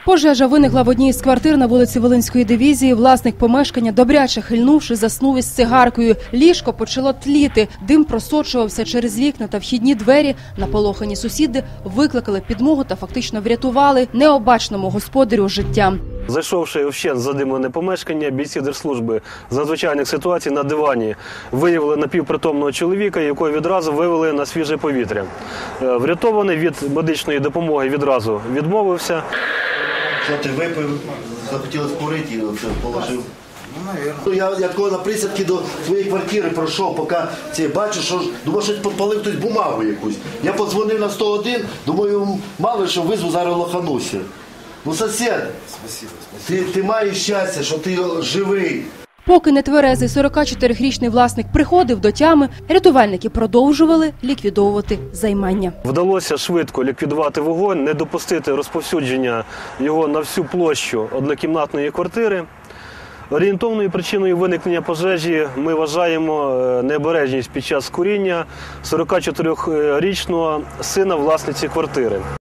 Пожежа виникла в одній з квартир на вулиці Волинської дивізії. Власник помешкання, добряче хильнувши, заснув із цигаркою. Ліжко почало тліти. Дим просочувався через вікна та вхідні двері. Наполохані сусіди викликали підмогу та фактично врятували необачному господарю життя. Зайшовши вщент задимлене помешкання, бійці Держслужби з надзвичайних ситуацій на дивані виявили напівпритомного чоловіка, якого відразу вивели на свіже повітря. Врятований від медичної допомоги відразу відмовився. Що ти випив, захотілося курити і оце положив? Я коли на присядки до своєї квартири пройшов, поки бачу, що думаю, що підпалив хтось бумагу якусь. Я подзвонив на 101, думаю, мало що визву, зараз лохануся. Ну, сусід, ти маєш щастя, що ти живий. Поки нетверезий 44-річний власник приходив до тями, рятувальники продовжували ліквідовувати займання. Вдалося швидко ліквідувати вогонь, не допустити розповсюдження його на всю площу однокімнатної квартири. Орієнтовною причиною виникнення пожежі ми вважаємо необережність під час куріння 44-річного сина власниці квартири.